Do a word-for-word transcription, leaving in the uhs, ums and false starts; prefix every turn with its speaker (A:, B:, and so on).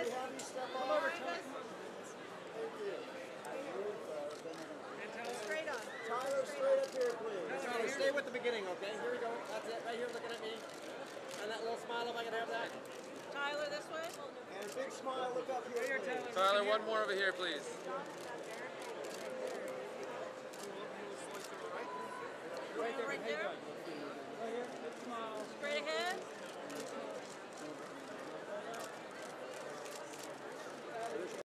A: guys.
B: Can we have you step
A: Come
B: off?
A: over, Tyler.
B: Thank you.
A: Straight on.
B: Tyler, straight up here, please.
C: Tyler, stay with the beginning, okay? Here we go. That's it. Right here, looking at me. And that little smile, if I can have that.
A: Tyler, this way.
B: And big smile, look up here, please.
D: Tyler, one more over here, please.
C: Right there.
A: Right there.
C: Right here. Big smile.
A: Straight ahead.